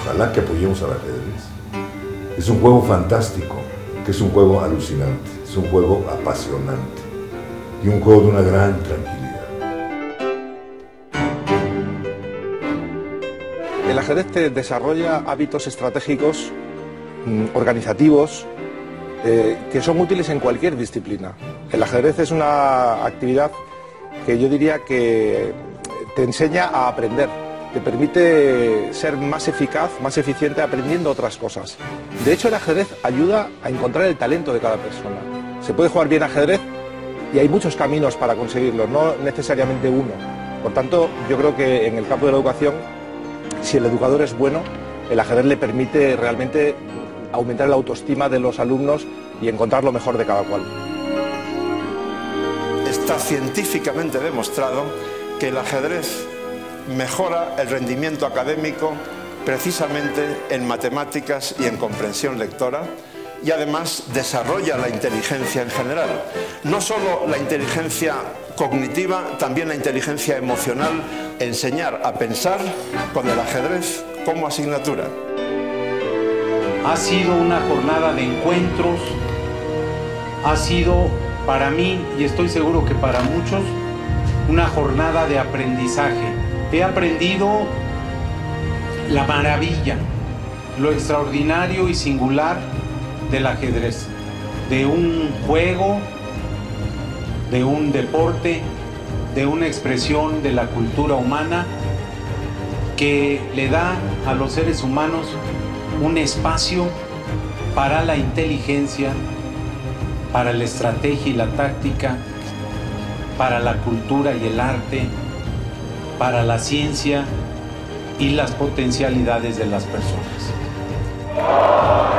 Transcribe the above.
ojalá que apoyemos al ajedrez. Es un juego fantástico, que es un juego alucinante, es un juego apasionante y un juego de una gran tranquilidad. El ajedrez te desarrolla hábitos estratégicos, organizativos, que son útiles en cualquier disciplina. El ajedrez es una actividad que yo diría que te enseña a aprender, te permite ser más eficaz, más eficiente aprendiendo otras cosas. De hecho, el ajedrez ayuda a encontrar el talento de cada persona. Se puede jugar bien ajedrez y hay muchos caminos para conseguirlo, no necesariamente uno. Por tanto, yo creo que en el campo de la educación, si el educador es bueno, el ajedrez le permite realmente aumentar la autoestima de los alumnos y encontrar lo mejor de cada cual. Está científicamente demostrado que el ajedrez mejora el rendimiento académico precisamente en matemáticas y en comprensión lectora, y además desarrolla la inteligencia en general. No solo la inteligencia cognitiva, también la inteligencia emocional. Enseñar a pensar con el ajedrez como asignatura. Ha sido una jornada de encuentros, ha sido para mí, y estoy seguro que para muchos, una jornada de aprendizaje. He aprendido la maravilla, lo extraordinario y singular del ajedrez, de un juego, de un deporte, de una expresión de la cultura humana que le da a los seres humanos un espacio para la inteligencia, para la estrategia y la táctica, para la cultura y el arte, para la ciencia y las potencialidades de las personas.